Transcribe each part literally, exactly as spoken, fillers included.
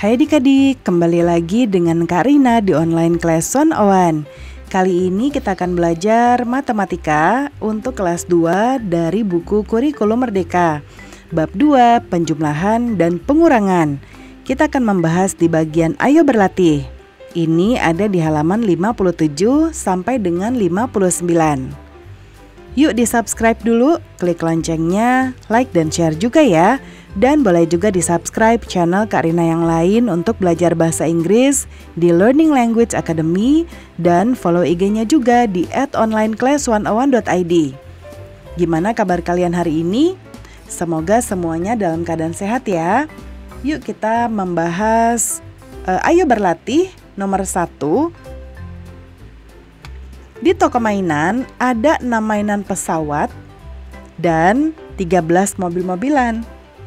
Hai adik-adik, kembali lagi dengan Kak Rina di online class one oh one. Kali ini kita akan belajar matematika untuk kelas dua dari buku Kurikulum Merdeka. Bab dua, penjumlahan dan pengurangan. Kita akan membahas di bagian Ayo Berlatih. Ini ada di halaman lima puluh tujuh sampai dengan lima puluh sembilan. Yuk di subscribe dulu, klik loncengnya, like dan share juga ya. Dan boleh juga di subscribe channel Kak Rina yang lain untuk belajar bahasa Inggris di Learning Language Academy. Dan follow I G-nya juga di at online class one oh one dot I D. Gimana kabar kalian hari ini? Semoga semuanya dalam keadaan sehat ya. Yuk kita membahas uh, Ayo Berlatih nomor satu. Di toko mainan ada enam mainan pesawat dan tiga belas mobil-mobilan.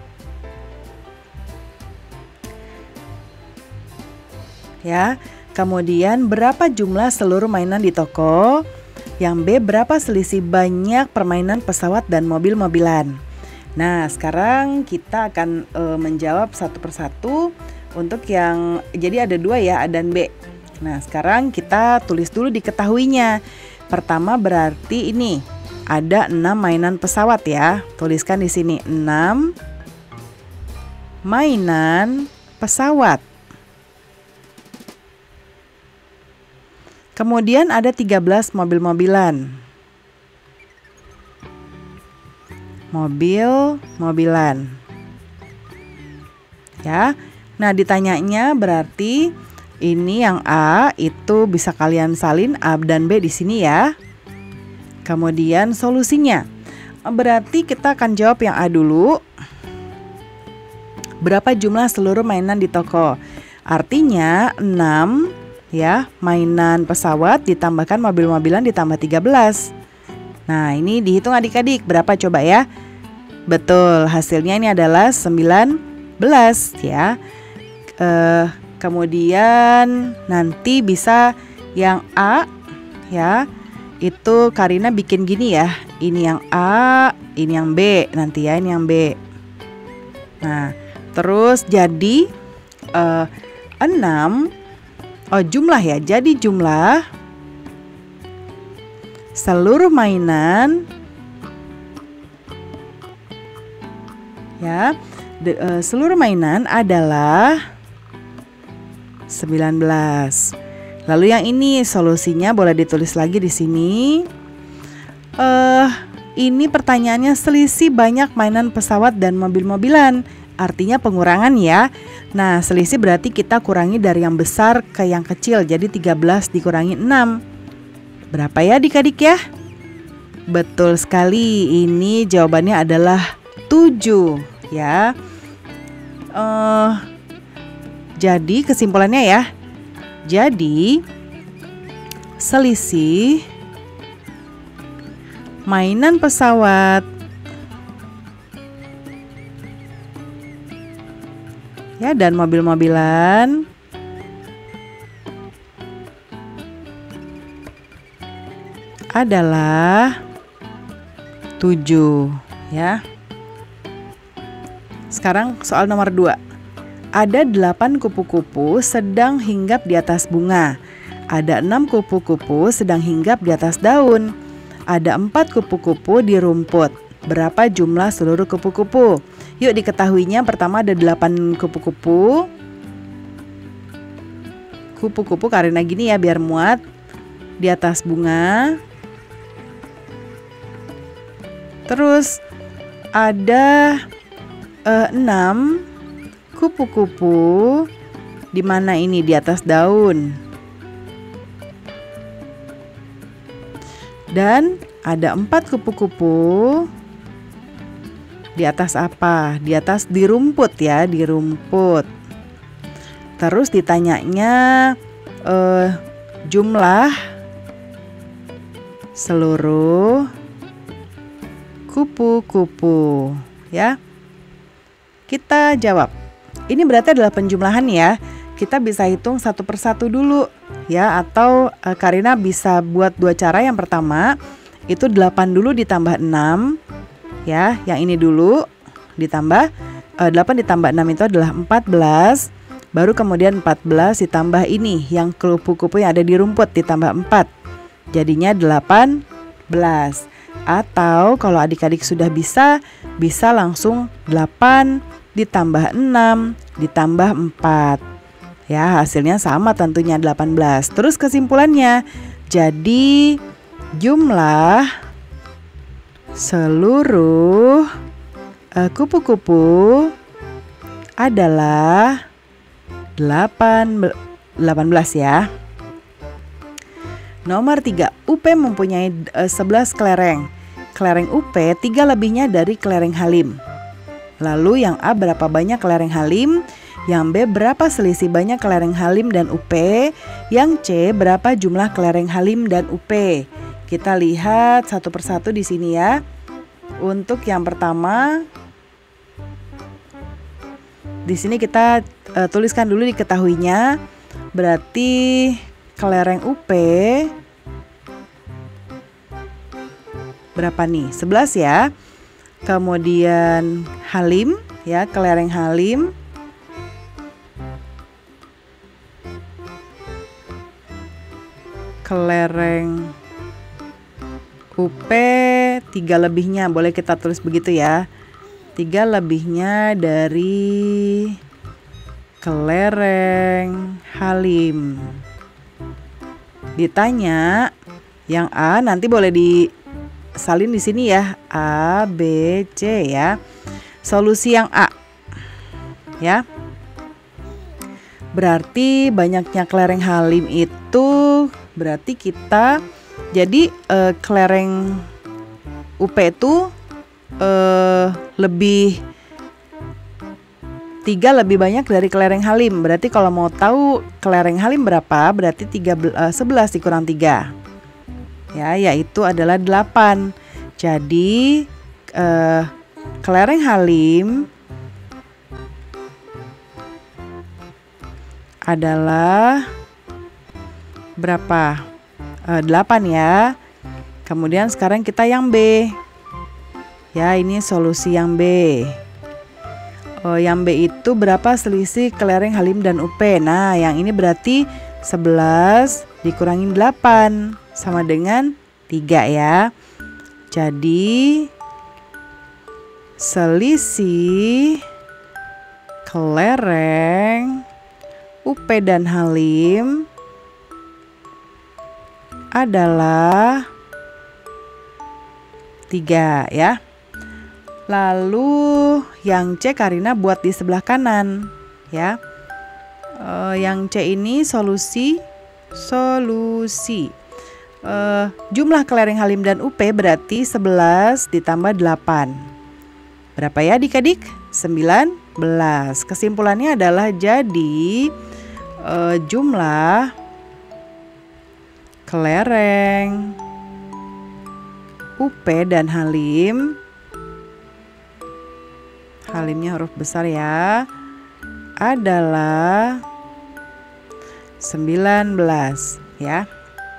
Ya, kemudian berapa jumlah seluruh mainan di toko? Yang B, berapa selisih banyak permainan pesawat dan mobil-mobilan? Nah, sekarang kita akan e, menjawab satu persatu untuk yang jadi ada dua ya, A dan B. Nah, sekarang kita tulis dulu diketahuinya. Pertama berarti ini ada enam mainan pesawat ya. Tuliskan di sini enam mainan pesawat. Kemudian ada tiga belas mobil-mobilan. Mobil-mobilan. Ya. Nah, ditanyanya berarti ini yang A itu bisa kalian salin A dan B di sini ya. Kemudian solusinya. Berarti kita akan jawab yang A dulu. Berapa jumlah seluruh mainan di toko? Artinya enam ya, mainan pesawat ditambahkan mobil-mobilan ditambah tiga belas. Nah, ini dihitung adik-adik berapa coba ya? Betul, hasilnya ini adalah sembilan belas ya. Eh, kemudian nanti bisa yang A ya. Itu Karina bikin gini ya. Ini yang A, ini yang B, nanti ya ini yang B. Nah, terus jadi eh, enam. Oh, jumlah ya. Jadi jumlah seluruh mainan ya, de, uh, seluruh mainan adalah sembilan belas. Lalu yang ini solusinya boleh ditulis lagi di sini. Uh, ini pertanyaannya selisih banyak mainan pesawat dan mobil-mobilan. Artinya pengurangan ya. Nah, selisih berarti kita kurangi dari yang besar ke yang kecil. Jadi tiga belas dikurangi enam. Berapa ya adik-adik ya? Betul sekali. Ini jawabannya adalah tujuh ya. Uh, jadi kesimpulannya ya. Jadi selisih mainan pesawat ya dan mobil-mobilan adalah tujuh ya. Sekarang soal nomor dua. Ada delapan kupu-kupu sedang hinggap di atas bunga. Ada enam kupu-kupu sedang hinggap di atas daun. Ada empat kupu-kupu di rumput. Berapa jumlah seluruh kupu-kupu? Yuk diketahuinya, pertama ada delapan kupu-kupu. Kupu-kupu Karina gini ya biar muat di atas bunga. Terus ada uh, enam kupu-kupu di mana ini di atas daun. Dan ada empat kupu-kupu di atas apa? Di atas di rumput ya, di rumput. Terus ditanyanya eh, jumlah seluruh kupu-kupu ya. Kita jawab. Ini berarti adalah penjumlahan ya. Kita bisa hitung satu persatu dulu ya. Atau eh, Karina bisa buat dua cara. Yang pertama itu delapan dulu ditambah enam. Ya, yang ini dulu ditambah uh, delapan ditambah enam itu adalah empat belas. Baru kemudian empat belas ditambah ini yang kupu-kupu yang ada di rumput ditambah empat. Jadinya delapan belas. Atau kalau adik-adik sudah bisa, bisa langsung delapan ditambah enam ditambah empat. Ya, hasilnya sama tentunya delapan belas. Terus kesimpulannya, jadi jumlah seluruh uh, kupu-kupu adalah delapan belas ya. Nomor tiga, U P mempunyai uh, sebelas kelereng. Kelereng U P tiga lebihnya dari kelereng Halim. Lalu yang A berapa banyak kelereng Halim? Yang B berapa selisih banyak kelereng Halim dan U P? Yang C berapa jumlah kelereng Halim dan U P? Kita lihat satu persatu di sini ya. Untuk yang pertama, di sini kita uh, tuliskan dulu diketahuinya. Berarti kelereng U P berapa nih? sebelas ya. Kemudian Halim ya, kelereng Halim kelereng U P tiga lebihnya, boleh kita tulis begitu ya. Tiga lebihnya dari kelereng Halim. Ditanya yang A, nanti boleh disalin di sini ya, A, B, C ya. Solusi yang A ya. Berarti banyaknya kelereng Halim itu berarti kita jadi eh, kelereng U P itu eh, lebih tiga lebih banyak dari kelereng Halim. Berarti kalau mau tahu kelereng Halim berapa, berarti tiga, eh, sebelas dikurang tiga ya, yaitu adalah delapan. Jadi eh, kelereng Halim adalah berapa? E, delapan ya. Kemudian sekarang kita yang B. Ya, ini solusi yang B. Oh, yang B itu berapa selisih kelereng Halim dan U P? Nah, yang ini berarti sebelas dikurangin delapan sama dengan tiga ya. Jadi selisih kelereng U P dan Halim adalah tiga ya. Lalu yang C Karina buat di sebelah kanan ya. E, yang C ini solusi solusi e, jumlah kelereng Halim dan U P berarti sebelas ditambah delapan. Berapa ya adik-adik? sembilan belas. Kesimpulannya adalah jadi e, jumlah kelereng U P dan Halim, Halimnya huruf besar ya, adalah sembilan belas ya.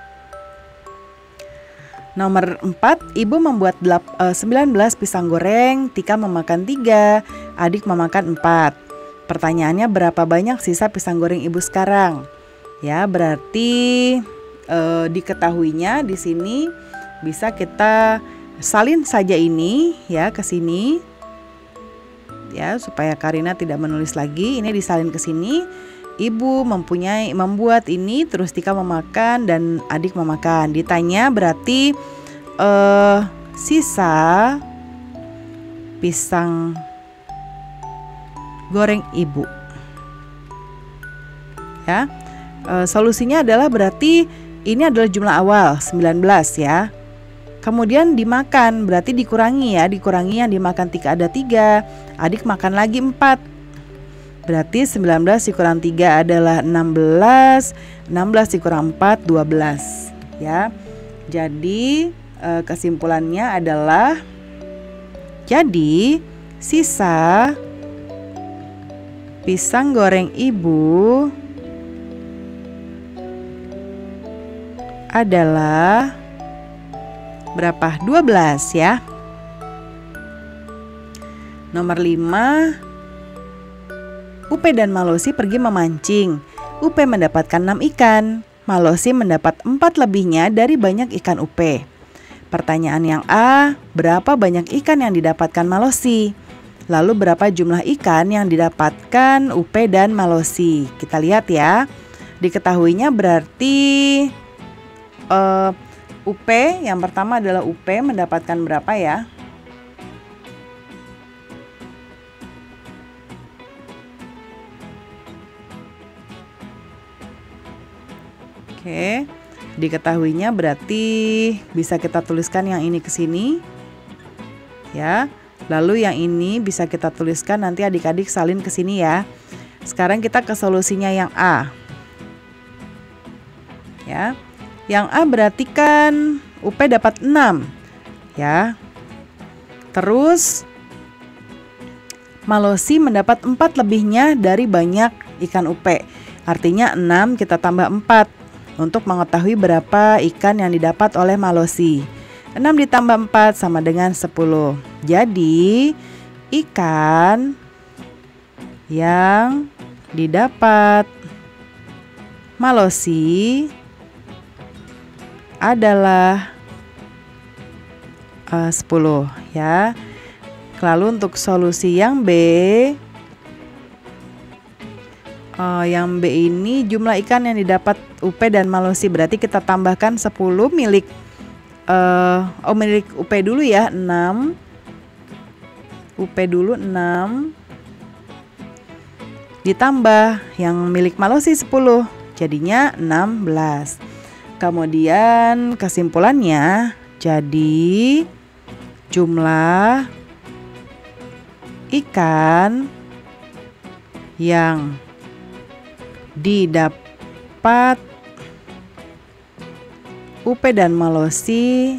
Nomor empat, ibu membuat sembilan belas pisang goreng, Tika memakan tiga, adik memakan empat. Pertanyaannya berapa banyak sisa pisang goreng ibu sekarang? Ya, berarti E, diketahuinya di sini bisa kita salin saja ini ya ke sini ya, supaya Karina tidak menulis lagi. Ini disalin ke sini. Ibu mempunyai membuat ini, terus Tika memakan dan adik memakan. Ditanya berarti e, sisa pisang goreng ibu ya. E, solusinya adalah berarti ini adalah jumlah awal sembilan belas ya. Kemudian dimakan berarti dikurangi ya. Dikurangi yang dimakan Tika ada tiga, adik makan lagi empat. Berarti sembilan belas dikurang tiga adalah enam belas. enam belas dikurang empat, dua belas ya. Jadi eh, kesimpulannya adalah jadi sisa pisang goreng ibu adalah berapa? dua belas ya. Nomor lima, Upe dan Malosi pergi memancing. Upe mendapatkan enam ikan. Malosi mendapat empat lebihnya dari banyak ikan Upe. Pertanyaan yang A, berapa banyak ikan yang didapatkan Malosi? Lalu berapa jumlah ikan yang didapatkan Upe dan Malosi? Kita lihat ya. Diketahuinya berarti uh, Upe, yang pertama adalah Upe mendapatkan berapa ya? Oke, diketahuinya berarti bisa kita tuliskan yang ini ke sini. Ya. Lalu yang ini bisa kita tuliskan, nanti adik-adik salin ke sini ya. Sekarang kita ke solusinya yang A. Ya. Yang A berarti kan Upe dapat enam. Ya. Terus Malosi mendapat empat lebihnya dari banyak ikan Upe. Artinya enam kita tambah empat untuk mengetahui berapa ikan yang didapat oleh Malosi. enam ditambah empat sama dengan sepuluh. Jadi ikan yang didapat Malosi adalah uh, sepuluh ya. Lalu untuk solusi yang B, uh, yang B ini jumlah ikan yang didapat Upe dan Malosi, berarti kita tambahkan sepuluh milik uh, oh milik Upe dulu ya, enam. Upe dulu enam ditambah yang milik Malosi sepuluh, jadinya enam belas. Kemudian kesimpulannya jadi jumlah ikan yang didapat Upe dan Malosi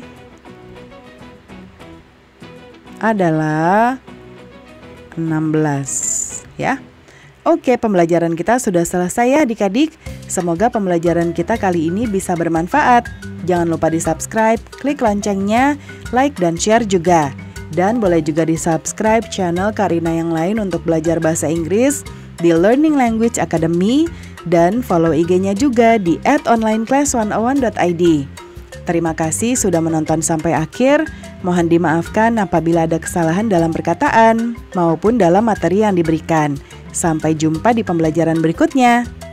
adalah enam belas ya. Oke, pembelajaran kita sudah selesai ya adik-adik. Semoga pembelajaran kita kali ini bisa bermanfaat. Jangan lupa di subscribe, klik loncengnya, like dan share juga. Dan boleh juga di subscribe channel Karina yang lain untuk belajar bahasa Inggris di Learning Language Academy. Dan follow I G-nya juga di at online class one oh one dot i d. Terima kasih sudah menonton sampai akhir. Mohon dimaafkan apabila ada kesalahan dalam perkataan maupun dalam materi yang diberikan. Sampai jumpa di pembelajaran berikutnya.